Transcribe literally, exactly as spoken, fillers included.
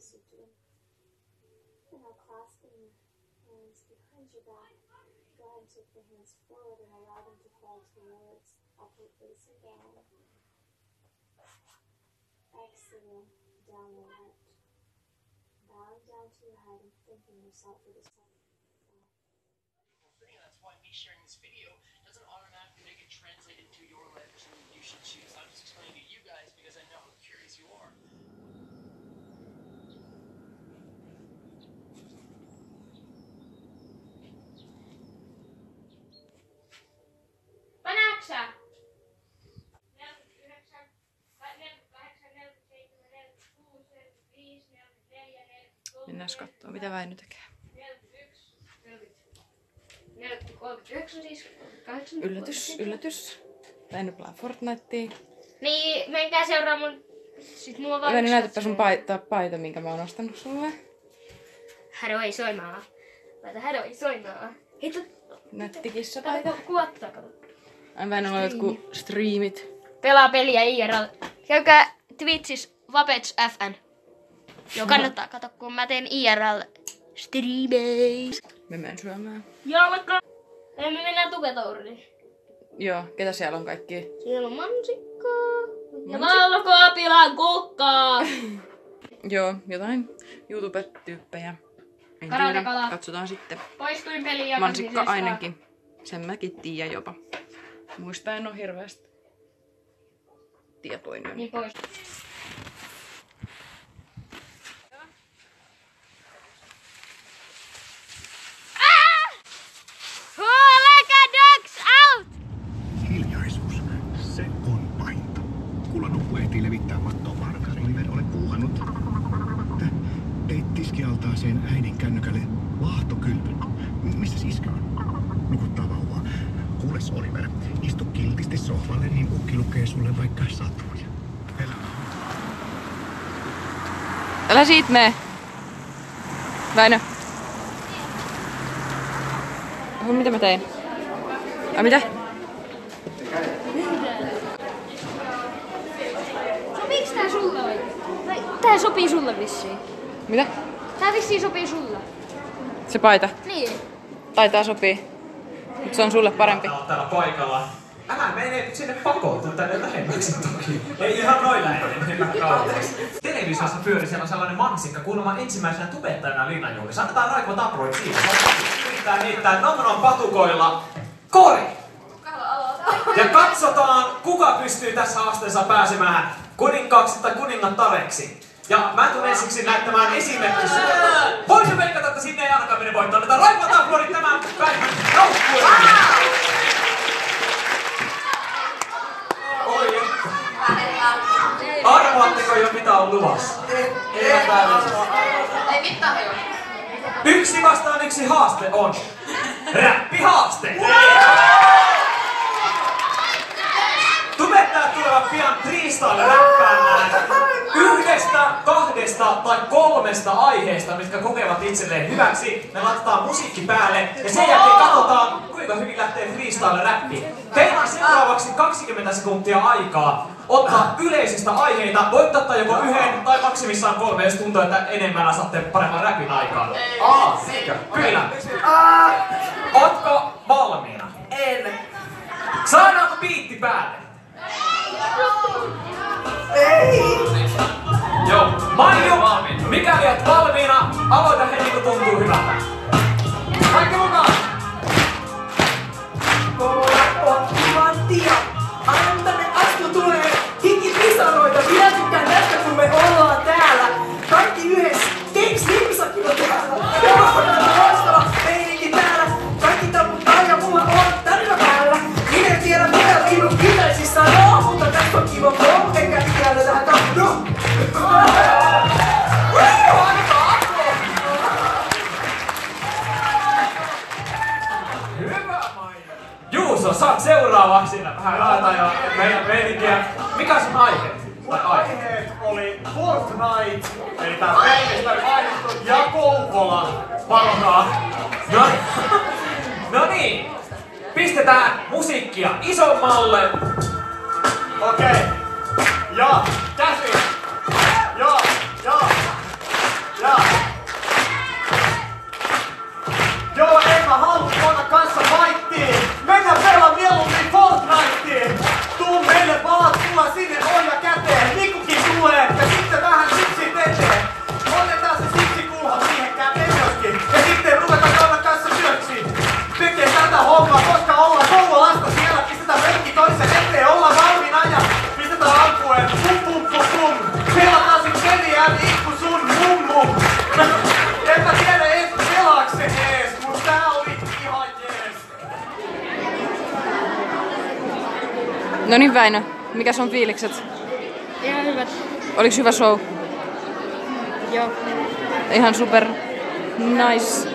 face you to. And now clasping your hands behind your back, go ahead and take the hands forward and allow them to fall towards upward facing dog. Exhale, downward lift. Bowing down to your head and thanking yourself for this time. That's why me sharing this video doesn't automatically make it translate into your life or something you should choose. I'm just explaining to you guys because I know how curious you are. Panaaksä? Mennään kattoo, mitä Väinö tekee. kolmekymmentäyhdeksän siis. Yllätys, yllätys. Väinö pelaa Fortnitea. Niin, menkää seuraa mun... Sit mulla vaan... Väinö, näytäpä sun paita, paita, minkä mä oon ostanut sulle. Hädo ei soimaa. Laita hädo ei soimaa. Heitä... Nätti kissapaita. Kuvattaa, kato. Ai Väinöllä on jotkut striimit. Pelaa peliä I R L. Käykää Twitchissä Vapets F N. Joo, kannattaa kato, kun mä teen I R L-striimeis. Me menen syömään. Joo, vaikka... Ei, me mennään tuketouriin. Joo, ketä siellä on kaikki? Siellä on mansikkaa. Ja valkoopilan kukkaa. Joo, jotain YouTube-tyyppejä. En Karate tiedä, kala. katsotaan sitten. Poistuin pelin jakamisesta. Mansikka ainakin. Sen mäkin tiedän jopa. Muista en oo hirveästi tietoinen. Niin pois. Hiljaisuus, se on pahinta. Kullanuppu ehtii levittää mattoa markariin, en ole puuhannut. Teit tiskialtaaseen äidin kännykälle vaahtokylpyn. Missä iskä on? Nukuttaa vauvaa. Kuules Oliver, istu kiltisti sohvalle, niin ukki lukee sulle vaikka satuja. Elämä on. Älä siitä mee. Väinö. Oho, mitä mä tein? Ai mitä? Sopiiks tää sulle oikein? Tää sopii sulle vissiin. Mitä? Tää vissiin sopii sulle. Se paita? Niin. Taitaa sopii. Mut se on sulle parempi. Oot täällä paikalla. Älä mene sinne pakoon, tuu tänne lähemmäksi toki. Ei ihan noin lähelle, hyvä kauheasti. Televisiossa pyöri siellä sellainen mansikka kuulemma ensimmäisenä tubettajana linnanjuhlissa. Annetaan Raikko Taproit siitä. Yrittää niittää Nomron patukoilla kori. Ja katsotaan, kuka pystyy tässä haasteessa pääsemään kuninkaaksi tai kuningattareksi. Ja mä tulen ensiksi näyttämään esimerkiksi. Voisin veikata, että sinne ei ainakaan mene voittaa. Annetaan Raikko Taproit tämän päivän joukkueen. Oi, arvaatteko jo mitä on luvassa? Ei, Ei mitään hajua. Yksi vastaan yksi haaste on räppihaaste. Tubettajat tulevat pian freestyle räppäämään yhdestä, kahdesta tai kolmesta aiheesta, mitkä kokevat itselleen hyväksi. Me laitetaan musiikki päälle ja sen jälkeen katsotaan, kuinka hyvin lähtee freestyle räppi. Teillä on seuraavaksi kaksikymmentä sekuntia aikaa ottaa yleisistä aiheita. Voit ottaa joko yhden tai maksimissaan kolme, jos tuntuu, että enemmän saatte paremman räpin aikaan. Aa, sekä? Kyllä. Ootko valmiina? En. Saadaanko biitti päälle? Ei. Joo. Maiju, mikäli oot valmiina, aloita heti kun tuntuu hyvältä. Kaikki mukaan! Manttia! Aina tänne astu tulee hikipisanoita. Minä tykkään tästä, kun me ollaan täällä. Kaikki yhdessä. Keks Limsakin on täällä. Loistava meininki täällä. Kaikki taputtaa ja mulla on tarina päällä. Minä en tiedä mitä minun pitäisissä on, mutta tästä on kiva flow. Enkä ikinä tähän tappudu. Juuso, saat seuraavaksi vähän raata ja meidän meininkiä. Mikä sun aihe? Tai aihe? Aiheet oli Fortnite, eli tää pelkästään mainittu, ja Kouvola parhaa. No, no niin, pistetään musiikkia isommalle. Okei. Ja käsi. Ja, ja. No niin Väinö, mikä on fiilikset? Ihan hyvät. Oliks hyvä show? Joo. Ihan super nice.